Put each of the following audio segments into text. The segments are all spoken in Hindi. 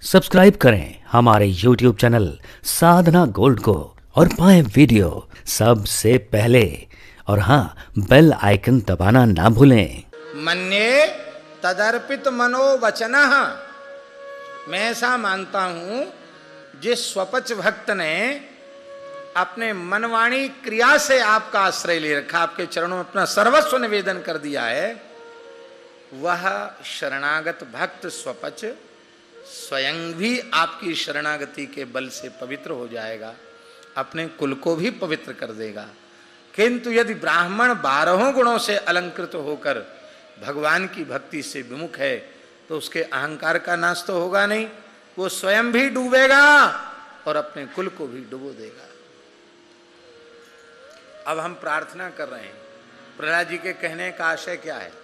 सब्सक्राइब करें हमारे YouTube चैनल साधना गोल्ड को और पाएं वीडियो सबसे पहले। और हाँ, बेल आइकन दबाना ना भूलें। मन्ये तदर्पित मनोवचनः, मैं ऐसा मानता हूं जिस स्वपच भक्त ने अपने मनवाणी क्रिया से आपका आश्रय ले रखा, आपके चरणों में अपना सर्वस्व निवेदन कर दिया है, वह शरणागत भक्त स्वपच स्वयं भी आपकी शरणागति के बल से पवित्र हो जाएगा, अपने कुल को भी पवित्र कर देगा। किंतु यदि ब्राह्मण 12 गुणों से अलंकृत होकर भगवान की भक्ति से विमुख है तो उसके अहंकार का नाश तो होगा नहीं, वो स्वयं भी डूबेगा और अपने कुल को भी डुबो देगा। अब हम प्रार्थना कर रहे हैं, प्रहलाद जी के कहने का आशय क्या है?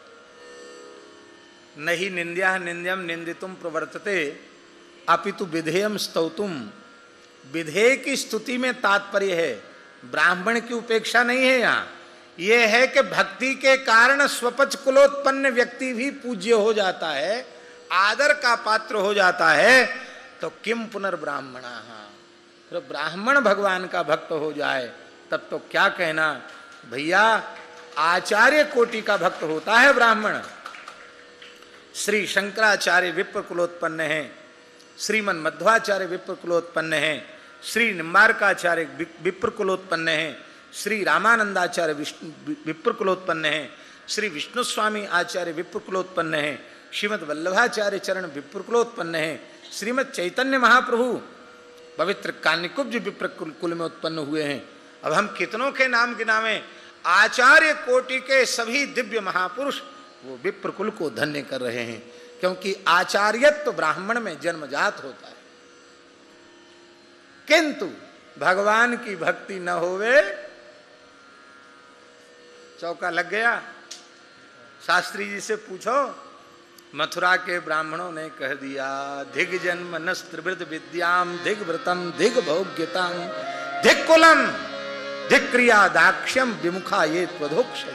नहीं निंद्या निंद्यम निंदितुम प्रवर्तते अपितु विधेयम स्तौतुम। विधेय की स्तुति में तात्पर्य है, ब्राह्मण की उपेक्षा नहीं है। यहाँ यह है कि भक्ति के कारण स्वपच कुलोत्पन्न व्यक्ति भी पूज्य हो जाता है, आदर का पात्र हो जाता है, तो किम पुनर्ब्राह्मणा, तो ब्राह्मण भगवान का भक्त हो जाए तब तो क्या कहना भैया। आचार्य कोटि का भक्त होता है ब्राह्मण। श्री शंकराचार्य विप्र कुलोत्पन्न है, श्रीमन मध्वाचार्य विप्र कुलोत्पन्न है, श्री निम्बारकाचार्य विप्र कुलोत्पन्न है, श्री रामानंदाचार्य विप्र कुलोत्पन्न है, श्री विष्णु स्वामी आचार्य विप्र कुलोत्पन्न है, श्रीमद वल्लभाचार्य चरण विप्र कुलोत्पन्न है, श्रीमद चैतन्य महाप्रभु पवित्र कान्यकुब्ज विप्र कुल में उत्पन्न हुए हैं। अब हम कितनों के नाम गिनावें? आचार्य कोटि के सभी दिव्य महापुरुष वो विप्र कुल को धन्य कर रहे हैं, क्योंकि आचार्यत्व तो ब्राह्मण में जन्मजात होता है। किंतु भगवान की भक्ति न होवे, चौका लग गया। शास्त्री जी से पूछो, मथुरा के ब्राह्मणों ने कह दिया, धिग जन्म नस्त्रिवृत विद्याम धिग व्रतम धिग भोग्यताम धिग कुलम धिग क्रिया दाक्ष्यम विमुखा ये त्वधोक्षय।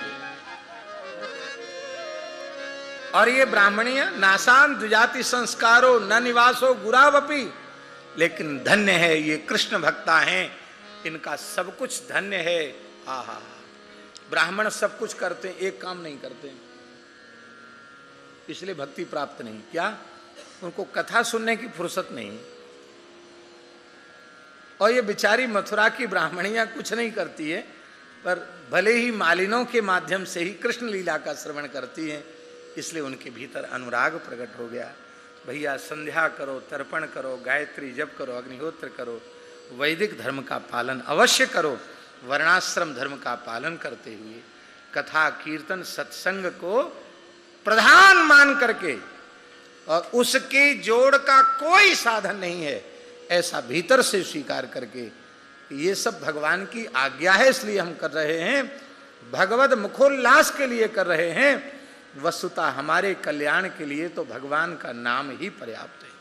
और ये ब्राह्मणीय नासान द्विजाति संस्कारो न निवासो गुरावपि, लेकिन धन्य है ये कृष्ण भक्ता हैं, इनका सब कुछ धन्य है। आहा, ब्राह्मण सब कुछ करते हैं, एक काम नहीं करते, इसलिए भक्ति प्राप्त नहीं। क्या? उनको कथा सुनने की फुर्सत नहीं। और ये बेचारी मथुरा की ब्राह्मणियां कुछ नहीं करती है, पर भले ही मालिनों के माध्यम से ही कृष्ण लीला का श्रवण करती हैं, इसलिए उनके भीतर अनुराग प्रकट हो गया। भैया संध्या करो, तर्पण करो, गायत्री जप करो, अग्निहोत्र करो, वैदिक धर्म का पालन अवश्य करो, वर्णाश्रम धर्म का पालन करते हुए कथा कीर्तन सत्संग को प्रधान मान करके, और उसकी जोड़ का कोई साधन नहीं है, ऐसा भीतर से स्वीकार करके ये सब भगवान की आज्ञा है इसलिए हम कर रहे हैं, भगवद मुखोल्लास के लिए कर रहे हैं, वस्तुतः हमारे कल्याण के लिए तो भगवान का नाम ही पर्याप्त है।